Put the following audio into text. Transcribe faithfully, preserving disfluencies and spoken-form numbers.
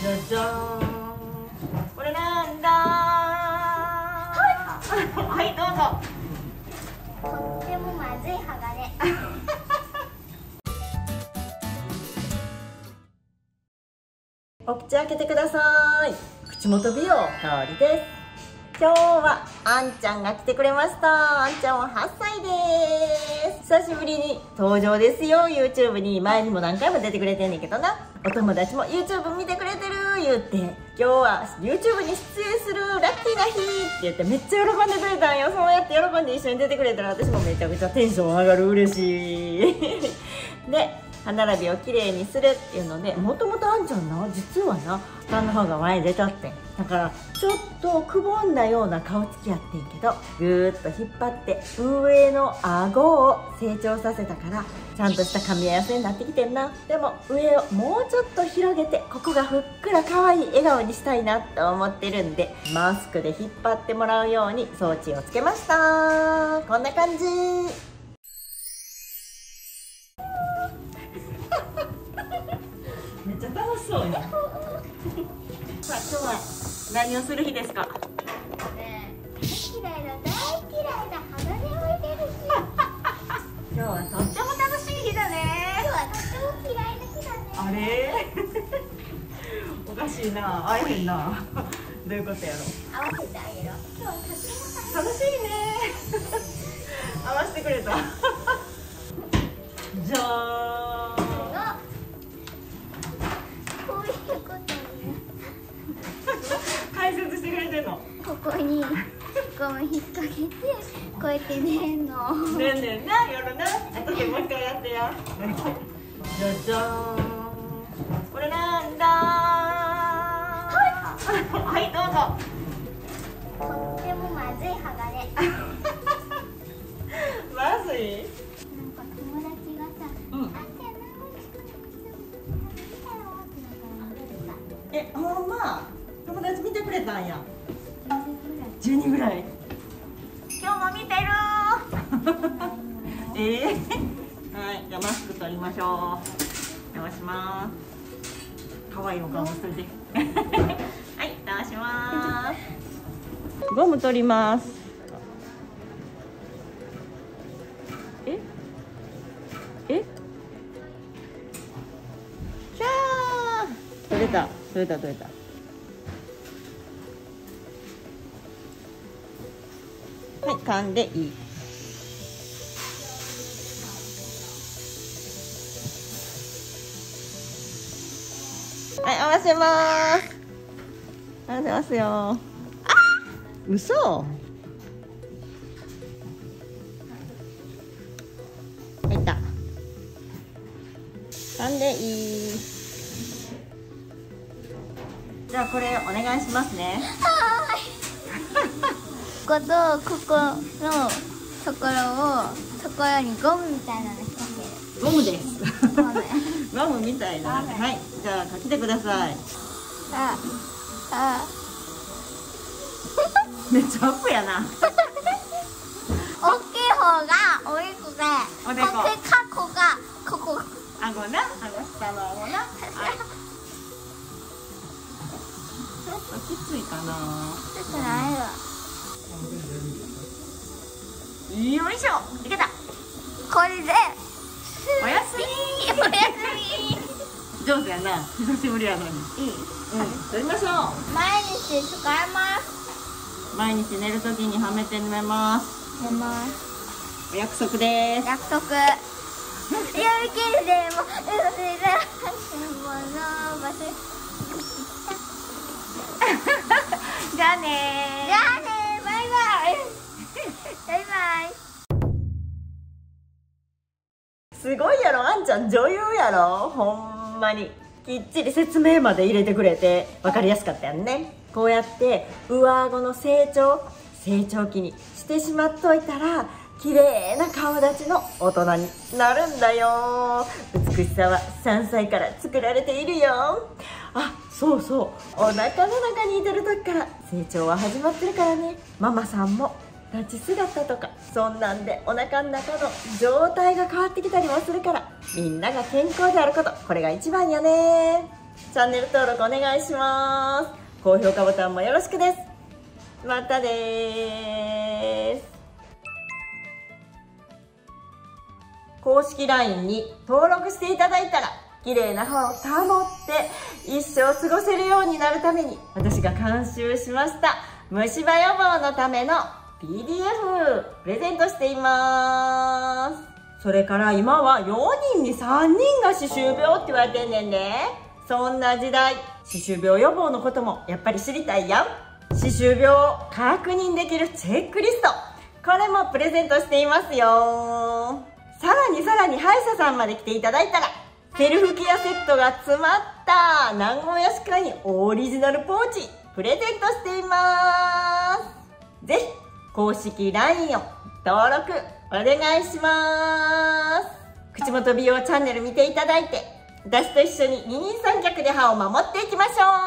じゃじゃーん。これなんだー。はい、どうぞ。 とってもまずい鋼。 お口開けてください。口元美容香りです。今日はあんちゃんが来てくれました。あんちゃんははっさいです。久しぶりに登場ですよ。 YouTube に前にも何回も出てくれてんねんけどな。お友達も YouTube 見てくれてる言って、今日は YouTube に出演するラッキーな日って言ってめっちゃ喜んでくれたんよ。そうやって喜んで一緒に出てくれたら私もめちゃくちゃテンション上がる。嬉しいで、歯並びをきれいにするっていうので、もともとあんちゃんな、実はな下の歯が前に出ちゃってん。だからちょっとくぼんだような顔つきやってんけど、ぐーっと引っ張って上の顎を成長させたからちゃんとした噛み合わせになってきてんな。でも上をもうちょっと広げて、ここがふっくら可愛い笑顔にしたいなと思ってるんで、マスクで引っ張ってもらうように装置をつけました。こんな感じめっちゃ楽しそうや。さあ、今日は何をする日ですか？ ねえ、嫌いだ、大嫌いだ、鋼を入れる日。 今日はとっても楽しい日だね。 今日はとっても嫌いな日だね。 あれおかしいな、会えへんな。どういうことやろ。 合わせてあげろ。今日はとっても楽しいね。合わせてくれた。じゃーん。 こういうことね。 解説してくれてんの。 ここにゴム引っ掛けて、こうやって寝んの。 ねんねんな、夜な。後でもう一回やってや。じゃじゃーん。これなんだー。はい、どうぞ。 とってもまずい鋼。 まずい。 なんか友達がさ、 うん。 あんた何もしくなくても見たよってなんか言ってえ、ほんま。友達見てくれたんや。 た。 じゅうにんぐらい。今日も見てるー。えー、はい、じゃあマスク取りましょう。お邪魔します。可愛いお顔もしといて。はい、お邪魔します。ゴム取ります。え？え？キャー。取れた、取れた、取れた。はい、噛んでいい。はい、合わせます。合わせますよ。あ、嘘。はいった。噛んでいい。じゃあこれお願いしますね。 はーい。こことここのところをところにゴムみたいなのつけてる。 ゴムです。 ゴム。 ゴムみたいな。はい、じゃあかけてください。 あ、あ。 めっちゃアップやな。 大きい方がおでこで、 おでこ。 こっち過去がここ。 顎な、顎下の顎な。はい。ちょっときついかな。 ちょっとないわ。 よいしょ、いけた。 これでおやすみ。 おやす上手やな。久しぶりやのに。 み。いい。 うん、撮りましょう。 毎日使います。 毎日寝るときにはめて寝ます。 寝ます。 お約束です。 約束。勇気でも、うせら、ものばせ。 じゃあねー。 じゃあねー、バイバイ。バイバイ。 すごいやろ、あんちゃん女優やろ。ほんまにきっちり説明まで入れてくれて分かりやすかったやんね。こうやって上顎の成長成長期にしてしまっといたら綺麗な顔立ちの大人になるんだよ。美しさはさんさいから作られているよ。あ、そうそう、お腹の中にいてる時から成長は始まってるからね。ママさんも立ち姿とかそんなんでお腹の中の状態が変わってきたりもするから、みんなが健康であること、これが一番やね。 チャンネル登録お願いします。高評価ボタンもよろしくです。またでーす。公式 ライン に登録していただいたら綺麗な歯を保って一生過ごせるようになるために私が監修しました虫歯予防のための ピーディーエフ プレゼントしています。それから今はよにんにさんにんが歯周病って言われてんねんで。そんな時代、歯周病予防のこともやっぱり知りたいやん。歯周病を確認できるチェックリスト、これもプレゼントしていますよ。さらにさらに歯医者さんまで来ていただいたらセルフケアセットが詰まった南郷やしかにオリジナルポーチプレゼントしています。ぜひ公式 ライン を登録お願いします。口元美容チャンネル見ていただいて、私と一緒に二人三脚で歯を守っていきましょう。